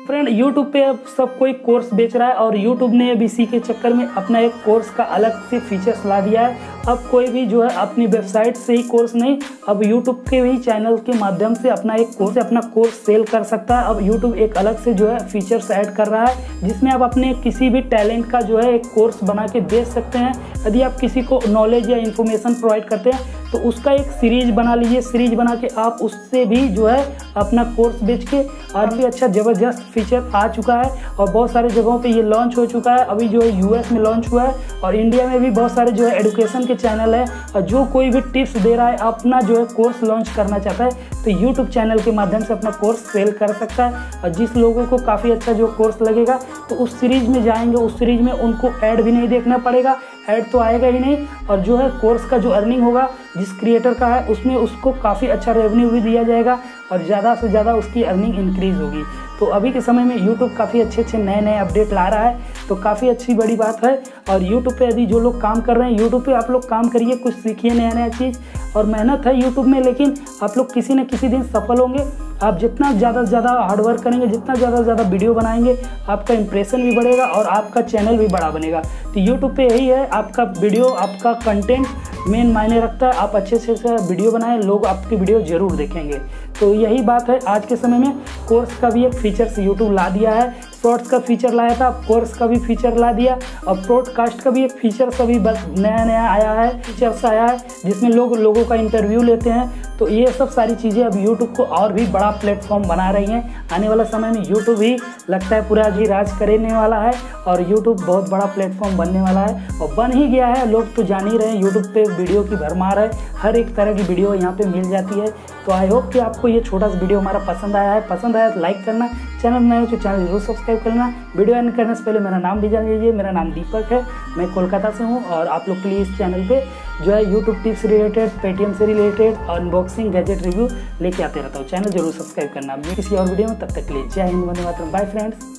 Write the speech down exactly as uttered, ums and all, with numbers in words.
Friend YouTube पे अब सब कोई कोर्स बेच रहा है और यूट्यूब ने अब इसी के चक्कर में अपना एक कोर्स का अलग से फीचर्स ला दिया है। अब कोई भी जो है अपनी वेबसाइट से ही कोर्स नहीं, अब यूट्यूब के भी चैनल के माध्यम से अपना एक कोर्स अपना कोर्स सेल कर सकता है। अब यूट्यूब एक अलग से जो है फीचर्स ऐड कर रहा है जिसमें आप अपने किसी भी टैलेंट का जो है एक कोर्स बना के बेच सकते हैं। यदि आप किसी को नॉलेज या इन्फॉर्मेशन प्रोवाइड करते हैं तो उसका एक सीरीज बना लीजिए, सीरीज बना के आप उससे भी जो है अपना कोर्स बेच के और भी अच्छा ज़बरदस्त फीचर आ चुका है और बहुत सारे जगहों पे ये लॉन्च हो चुका है। अभी जो है यूएस में लॉन्च हुआ है और इंडिया में भी बहुत सारे जो है एडुकेशन के चैनल है और जो कोई भी टिप्स दे रहा है अपना जो है कोर्स लॉन्च करना चाहता है तो यूट्यूब चैनल के माध्यम से अपना कोर्स सेल कर सकता है। और जिस लोगों को काफ़ी अच्छा जो कोर्स लगेगा तो उस सीरीज में जाएंगे, उस सीरीज में उनको ऐड भी नहीं देखना पड़ेगा, ऐड तो आएगा ही नहीं और जो है कोर्स का जो अर्निंग होगा जिस क्रिएटर का है उसमें उसको काफ़ी अच्छा रेवेन्यू भी दिया जाएगा और ज़्यादा से ज़्यादा उसकी अर्निंग इंक्रीज़ होगी। तो अभी के समय में यूट्यूब काफ़ी अच्छे अच्छे नए नए अपडेट ला रहा है तो काफ़ी अच्छी बड़ी बात है। और यूट्यूब पे यदि जो लोग काम कर रहे हैं यूट्यूब पे आप लोग काम करिए, कुछ सीखिए नया नया चीज़ और मेहनत है यूट्यूब में, लेकिन आप लोग किसी न किसी दिन सफल होंगे। आप जितना ज़्यादा से ज़्यादा हार्डवर्क करेंगे, जितना ज़्यादा से ज़्यादा वीडियो बनाएंगे आपका इंप्रेशन भी बढ़ेगा और आपका चैनल भी बड़ा बनेगा। तो यूट्यूब पे यही है, आपका वीडियो आपका कंटेंट मेन मायने रखता है। आप अच्छे से अच्छे वीडियो बनाएं, लोग आपकी वीडियो ज़रूर देखेंगे। तो यही बात है, आज के समय में कोर्स का भी एक फीचर्स यूट्यूब ला दिया है। शॉर्ट्स का फीचर लाया था, कोर्स का भी फीचर ला दिया और ब्रॉडकास्ट का भी एक फीचर अभी बस नया नया आया है, फीचर्स आया है जिसमें लोग लोगों का इंटरव्यू लेते हैं। तो ये सब सारी चीज़ें अब यूट्यूब को और भी बड़ा प्लेटफॉर्म बना रही हैं। आने वाला समय में यूट्यूब ही लगता है पूरा जी राज करने वाला है और यूट्यूब बहुत बड़ा प्लेटफॉर्म बनने वाला है और बन ही गया है। लोग तो जान ही रहे हैं यूट्यूब पे वीडियो की भरमार है, हर एक तरह की वीडियो यहाँ पे मिल जाती है। तो आई होप कि आपको ये छोटा सा वीडियो हमारा पसंद आया है। पसंद आया तो लाइक करना, चैनल नए हो तो चैनल जरूर सब्सक्राइब करना। वीडियो एंड करने से पहले मेरा नाम भी जान लीजिए, मेरा नाम दीपक है, मैं कोलकाता से हूँ और आप लोग के लिए इस चैनल पे जो है यूट्यूब टिप्स रिलेटेड, पेटीएम से रिलेटेड और अनबॉक्सिंग गैजेट रिव्यू लेके आते रहता हूँ। चैनल जरूर सब्सक्राइब करना। मैं किसी और वीडियो में, तब तक के लिए जय हिंद, वंदे मातरम, बाय फ्रेंड्स।